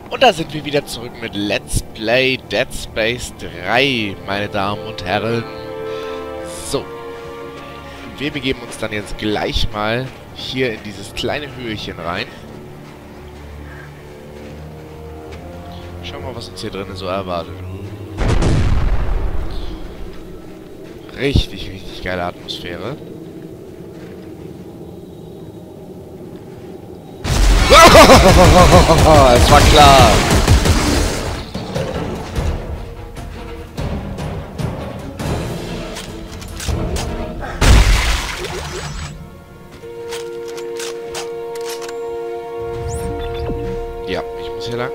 Und da sind wir wieder zurück mit Let's Play Dead Space 3, meine Damen und Herren. So. Wir begeben uns dann jetzt gleich mal hier in dieses kleine Höhlchen rein. Schauen wir mal, was uns hier drinnen so erwartet. Richtig, richtig geile Atmosphäre. Es war klar. Ja, ich muss hier lang.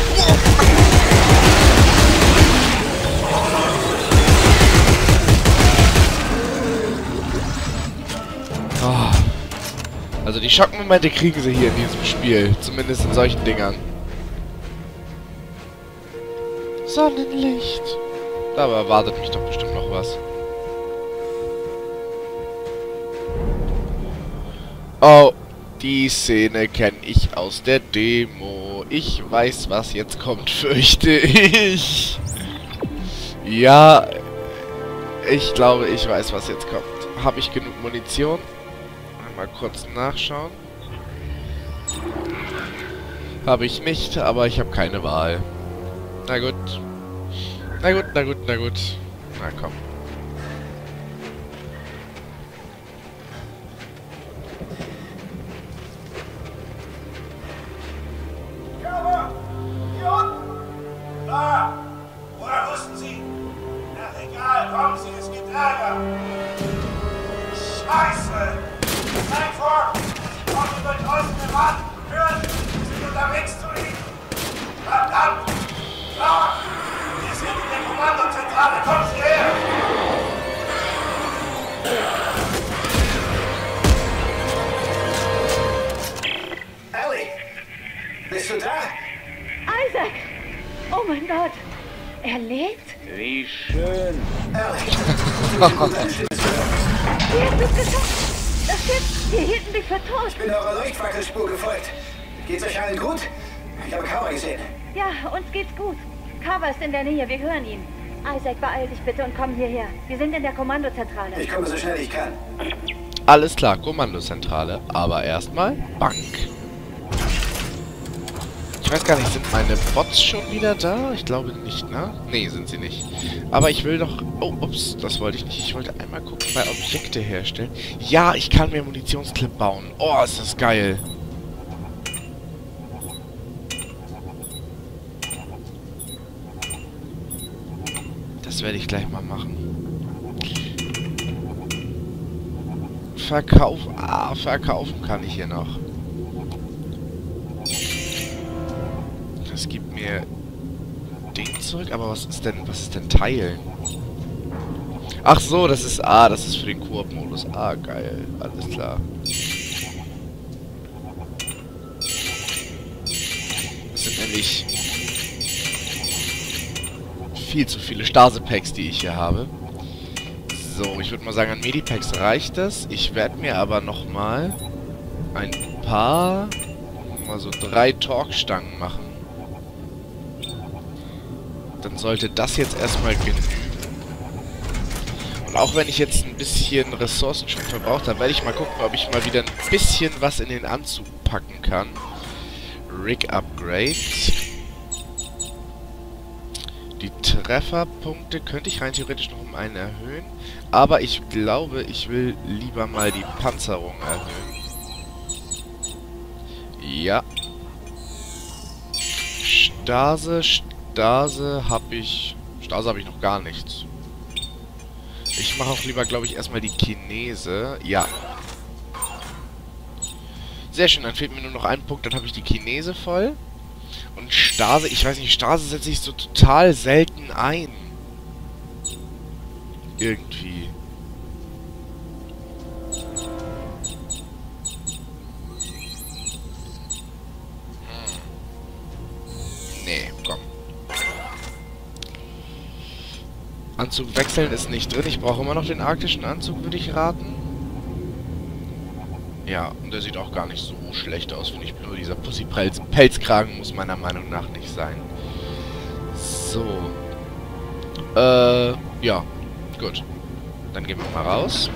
Oh. Also die Schockmomente kriegen sie hier in diesem Spiel. Zumindest in solchen Dingern. Sonnenlicht. Da erwartet mich doch bestimmt noch was. Oh, die Szene kenne ich aus der Demo. Ich weiß, was jetzt kommt, fürchte ich. Ja, ich glaube, ich weiß, was jetzt kommt. Habe ich genug Munition? Mal kurz nachschauen. Habe ich nicht, aber ich habe keine Wahl. Na gut. Na gut, na gut, na gut. Na komm. Cover! Hier unten! Da! Woher wussten Sie? Ach egal, kommen Sie, es gibt Ärger! Scheiße! Nein, vor! Sie kommen über die offene Wand! Hören Sie! Sie sind unterwegs zu Ihnen! Verdammt! Da! Wir sind in der Kommandozentrale! Kommen Sie her! Ellie! Bist du da? Isaac! Oh mein Gott! Er lebt? Wie schön! Ellie! Wie hast du es geschafft? Das Schiff! Wir hielten dich für tot! Ich bin eurer Leuchtfackelspur gefolgt. Geht's euch allen gut? Ich habe Cover gesehen. Ja, uns geht's gut. Carver ist in der Nähe, wir hören ihn. Isaac, beeil dich bitte und komm hierher. Wir sind in der Kommandozentrale. Ich komme so schnell ich kann. Alles klar, Kommandozentrale. Aber erstmal Bank. Ich weiß gar nicht, sind meine Bots schon wieder da? Ich glaube nicht, ne? Nee, sind sie nicht. Aber ich will doch... Oh, ups, das wollte ich nicht. Ich wollte einmal gucken bei Objekte herstellen. Ja, ich kann mir Munitionsclip bauen. Oh, ist das geil. Das werde ich gleich mal machen. Verkaufen kann ich hier noch. Das gibt mir Ding zurück, aber was ist denn Teilen? Ach so, das ist für den Koop-Modus. Ah, geil. Alles klar. Das sind nämlich viel zu viele Stase-Packs, die ich hier habe. So, ich würde mal sagen, an Medipacks reicht das. Ich werde mir aber nochmal ein paar, mal so 3 Torque-Stangen machen. Dann sollte das jetzt erstmal genügen. Und auch wenn ich jetzt ein bisschen Ressourcen schon verbraucht habe, werde ich mal gucken, ob ich mal wieder ein bisschen was in den Anzug packen kann. Rig Upgrade. Die Trefferpunkte könnte ich rein theoretisch noch um einen erhöhen. Aber ich glaube, ich will lieber mal die Panzerung erhöhen. Ja. Stase habe ich noch gar nichts. Ich mache auch lieber, glaube ich, erstmal die Kinese. Ja. Sehr schön, dann fehlt mir nur noch ein Punkt, dann habe ich die Kinese voll. Und Stase, ich weiß nicht, Stase setze ich so total selten ein. Irgendwie. Nee, komm. Anzug wechseln ist nicht drin. Ich brauche immer noch den arktischen Anzug, würde ich raten. Ja, und der sieht auch gar nicht so schlecht aus, finde ich. Nur dieser Pussy-Pelzkragen muss meiner Meinung nach nicht sein. So. Ja. Gut. Dann gehen wir mal raus.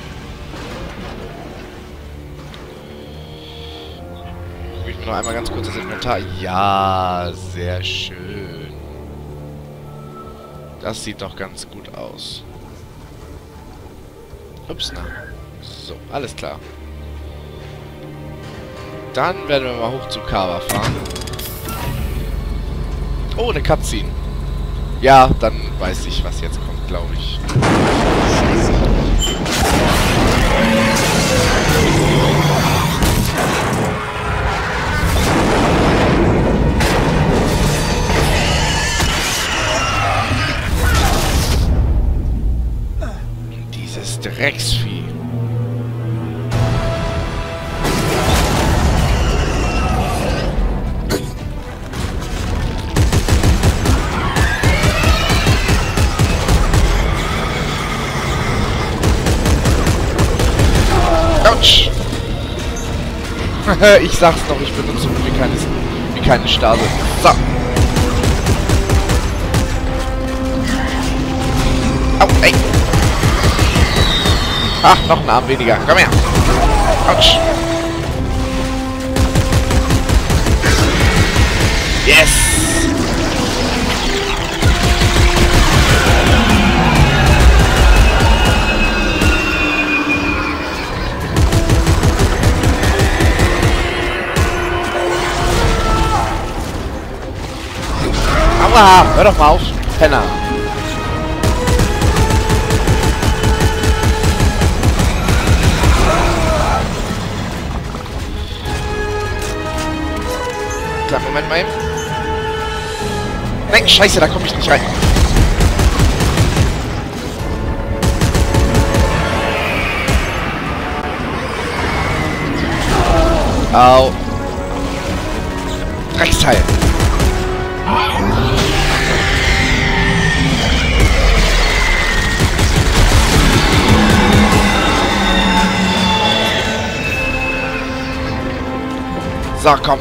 Guck ich mir noch einmal ganz kurz das Inventar. Ja, sehr schön. Das sieht doch ganz gut aus. Ups, na. So, alles klar. Dann werden wir mal hoch zu Kava fahren. Oh, eine Cutscene. Ja, dann weiß ich, was jetzt kommt, glaube ich. Dieses Drecksvieh. Autsch! Ich sag's doch, ich benutze wie keine Stase. So! Au, ey! Ach, noch ein Arm weniger. Komm her! Autsch! Yes! Aua! Hör doch mal auf, Penner! Kleinen Moment mal eben. Nein, scheiße, da komme ich nicht rein. Au. Drecksteil. So, komm.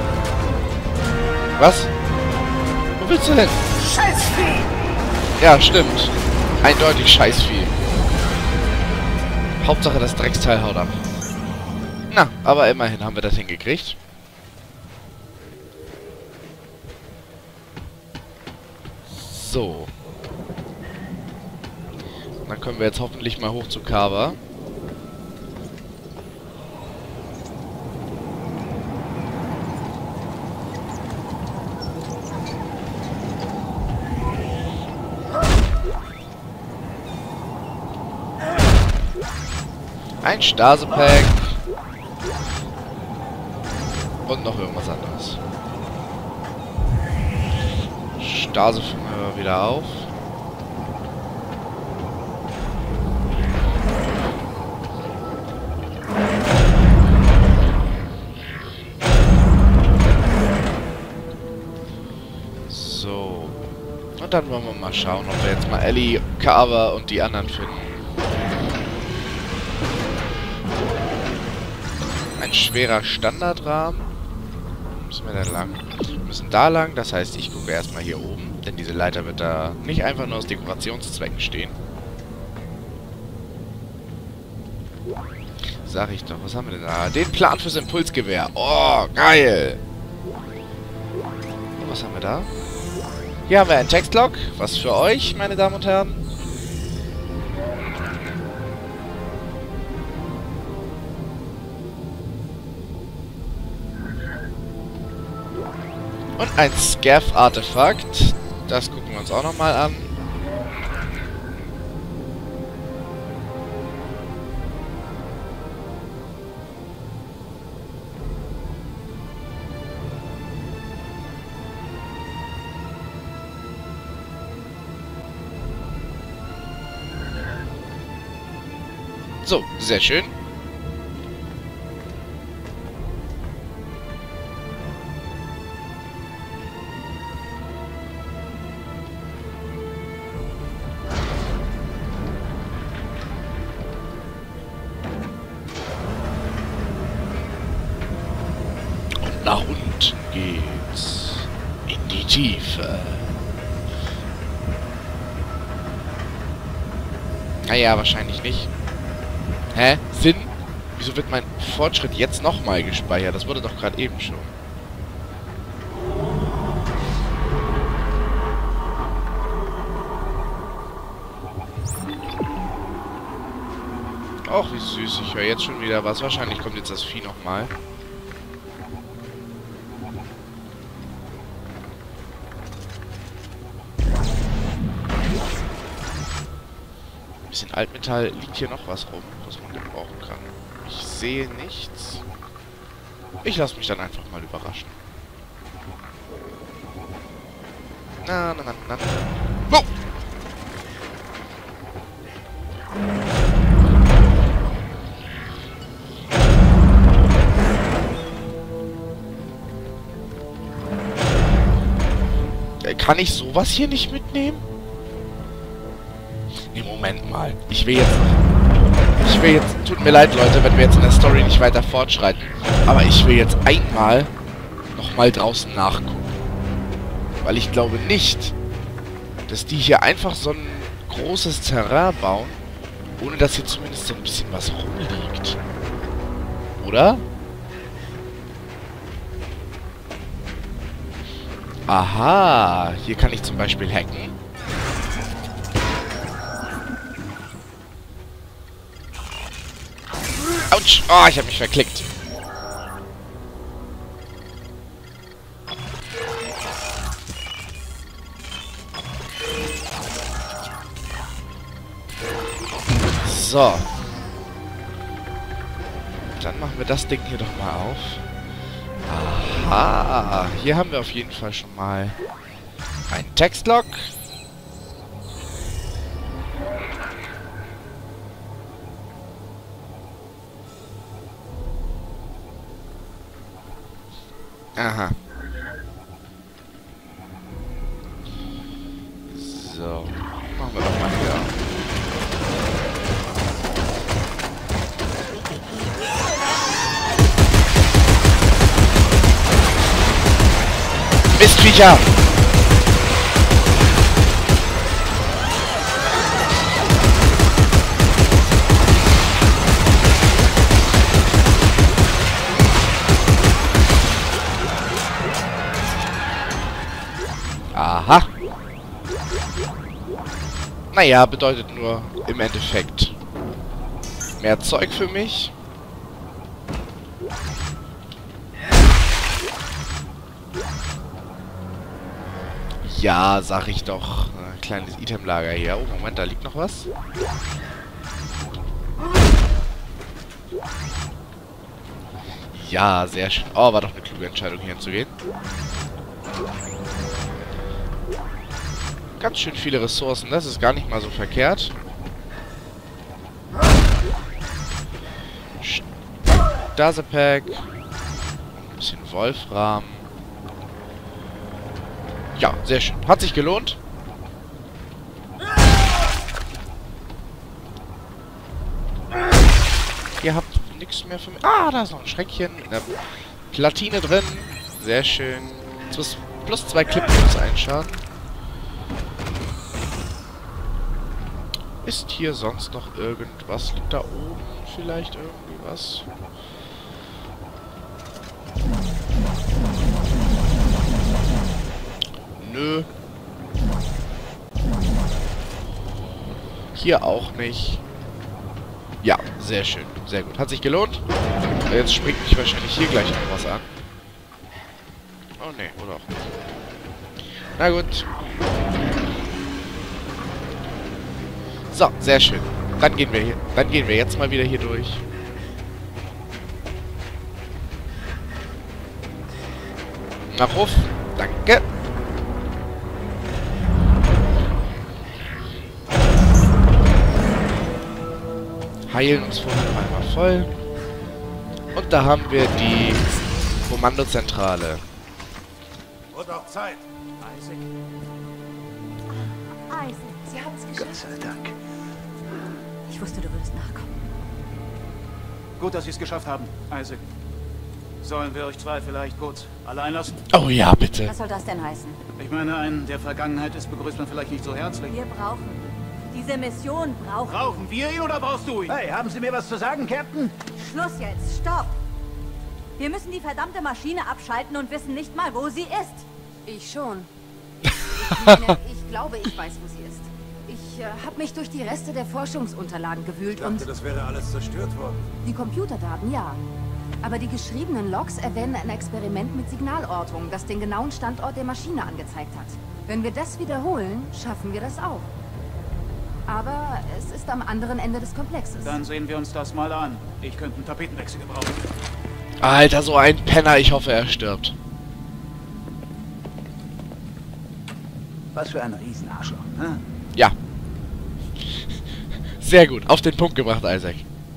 Was? Wo willst du hin? Scheißvieh! Ja, stimmt. Eindeutig Scheißvieh. Hauptsache das Drecksteil haut ab. Na, aber immerhin haben wir das hingekriegt. So. Dann können wir jetzt hoffentlich mal hoch zu Kava. Ein Stase-Pack. Und noch irgendwas anderes. Stase füllen wir wieder auf. So. Und dann wollen wir mal schauen, ob wir jetzt mal Ellie, Kava und die anderen finden. Ein schwerer Standardrahmen. Wo müssen wir denn lang? Wir müssen da lang, das heißt, ich gucke erstmal hier oben, denn diese Leiter wird da nicht einfach nur aus Dekorationszwecken stehen. Sag ich doch, was haben wir denn da? Den Plan fürs Impulsgewehr. Oh, geil! Und was haben wir da? Hier haben wir einen Textlog. Was für euch, meine Damen und Herren. Und ein Scav-Artefakt. Das gucken wir uns auch nochmal an. So, sehr schön. Die Tiefe. Naja, wahrscheinlich nicht. Hä? Sinn? Wieso wird mein Fortschritt jetzt nochmal gespeichert? Das wurde doch gerade eben schon. Och, wie süß. Ich höre jetzt schon wieder was. Wahrscheinlich kommt jetzt das Vieh nochmal. Ein bisschen Altmetall. Liegt hier noch was rum, was man gebrauchen kann? Ich sehe nichts. Ich lasse mich dann einfach mal überraschen. Na. Oh! Kann ich sowas hier nicht mitnehmen? Nee, Moment mal. Ich will jetzt... Tut mir leid, Leute, wenn wir jetzt in der Story nicht weiter fortschreiten. Aber ich will jetzt einmal nochmal draußen nachgucken. Weil ich glaube nicht, dass die hier einfach so ein großes Terrain bauen, ohne dass hier zumindest so ein bisschen was rumliegt. Oder? Aha, hier kann ich zum Beispiel hacken. Autsch! Oh, ich habe mich verklickt. So. Dann machen wir das Ding hier doch mal auf. Aha, hier haben wir auf jeden Fall schon mal einen Textlog. Aha. So, machen wir doch mal hier. Mistviecher! Aha. Naja, bedeutet nur im Endeffekt mehr Zeug für mich. Ja, sag ich doch. Ein kleines Itemlager hier. Oh, Moment, da liegt noch was. Ja, sehr schön. Oh, war doch eine kluge Entscheidung, hier hinzugehen. Ganz schön viele Ressourcen. Das ist gar nicht mal so verkehrt. Stasepack. Ein bisschen Wolfram. Ja, sehr schön. Hat sich gelohnt. Ihr habt nichts mehr für mich. Ah, da ist noch ein Schreckchen. Eine Platine drin. Sehr schön. Plus 2 Clip-Plus einschaden. Ist hier sonst noch irgendwas? Liegt da oben vielleicht irgendwie was? Nö. Hier auch nicht. Ja, sehr schön. Sehr gut. Hat sich gelohnt. Jetzt springt mich wahrscheinlich hier gleich noch was an. Oh ne, oder auch nicht. Na gut. So, sehr schön. Dann gehen wir jetzt mal wieder hier durch. Nach Ruf. Danke. Heilen uns vorher noch einmal voll. Und da haben wir die Kommandozentrale. Und auch Zeit. Isaac, sie hat's geschafft. Gott sei Dank. Ich wusste, du würdest nachkommen. Gut, dass Sie es geschafft haben, Isaac. Sollen wir euch zwei vielleicht kurz allein lassen? Oh ja, bitte. Was soll das denn heißen? Ich meine, einen, der Vergangenheit ist, begrüßt man vielleicht nicht so herzlich. Wir brauchen diese Mission brauchen. Brauchen wir ihn oder brauchst du ihn? Hey, haben Sie mir was zu sagen, Captain? Schluss jetzt, stopp! Wir müssen die verdammte Maschine abschalten und wissen nicht mal, wo sie ist. Ich schon. Ich meine, ich glaube, ich weiß, wo sie ist. Ich habe mich durch die Reste der Forschungsunterlagen gewühlt und... das wäre alles zerstört worden. Die Computerdaten, ja. Aber die geschriebenen Logs erwähnen ein Experiment mit Signalortung, das den genauen Standort der Maschine angezeigt hat. Wenn wir das wiederholen, schaffen wir das auch. Aber es ist am anderen Ende des Komplexes. Dann sehen wir uns das mal an. Ich könnte einen Tapetenwechsel gebrauchen. Alter, so ein Penner. Ich hoffe, er stirbt. Was für ein Riesenarschloch, ne? Ja. Sehr gut. Auf den Punkt gebracht, Isaac.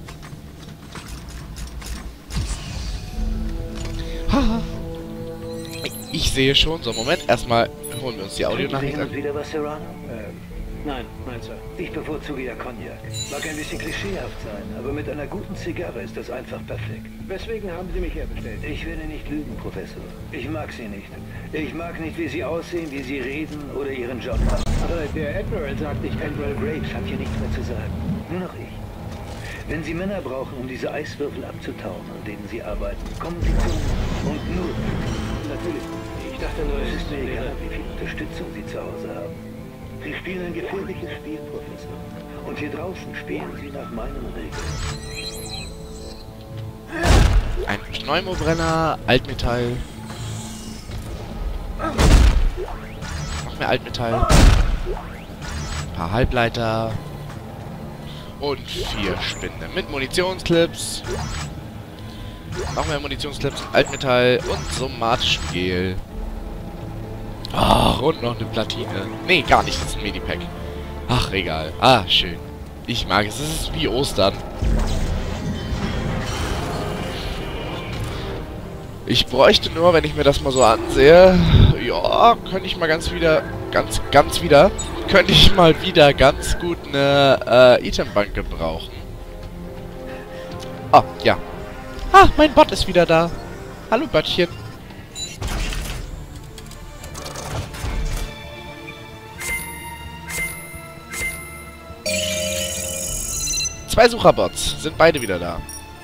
Haha. Ich sehe schon. So, Moment. Erstmal holen wir uns die Audionachricht an. Wieder was, Serrano? Nein, nein, Sir. Ich bevorzuge ja Cognac. Mag ein bisschen klischeehaft sein, aber mit einer guten Zigarre ist das einfach perfekt. Weswegen haben Sie mich herbestellt? Ich werde nicht lügen, Professor. Ich mag Sie nicht. Ich mag nicht, wie Sie aussehen, wie Sie reden oder Ihren Job machen. Aber der Admiral sagt, Admiral Graves hat hier nichts mehr zu sagen. Nur noch ich. Wenn Sie Männer brauchen, um diese Eiswürfel abzutauen, an denen Sie arbeiten, kommen Sie zu mir. Und nur. Natürlich. Ich dachte nur, es ist mir egal, wie viel Unterstützung Sie zu Hause haben. Sie spielen ein gefährliches Spiel, Professor. Und hier draußen spielen Sie nach meinen Regeln. Ein Pneumobrenner, Altmetall. Noch mehr Altmetall. Ein paar Halbleiter. Und 4 Spinde mit Munitionsclips. Noch mehr Munitionsclips, Altmetall und somatischem Gel. Ach, und noch eine Platine. Nee, gar nicht, das ist ein Medipack. Ach, egal. Ah, schön. Ich mag es. Es ist wie Ostern. Ich bräuchte nur, wenn ich mir das mal so ansehe, ja, könnte ich mal ganz wieder ganz gut eine Itembank gebrauchen. Ah, ja. Ah, mein Bot ist wieder da. Hallo, Böttchen. Zwei Sucherbots sind beide wieder da.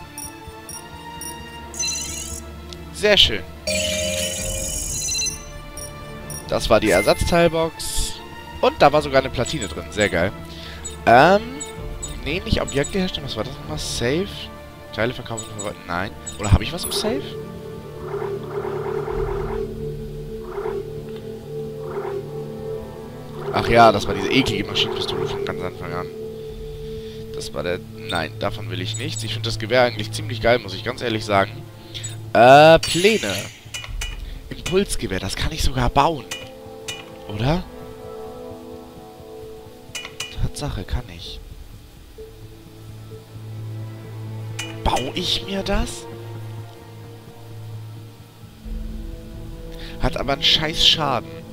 Sehr schön. Das war die Ersatzteilbox. Und da war sogar eine Platine drin. Sehr geil. Nee, nicht Objekte herstellen. Was war das nochmal? Safe? Teile verkaufen. Nein. Oder habe ich was im Safe? Ach ja, das war diese eklige Maschinenpistole von ganz Anfang an. Das war der... Nein, davon will ich nichts. Ich finde das Gewehr eigentlich ziemlich geil, muss ich ganz ehrlich sagen. Pläne. Impulsgewehr, das kann ich sogar bauen. Oder? Tatsache, kann ich. Baue ich mir das? Hat aber einen scheiß Schaden.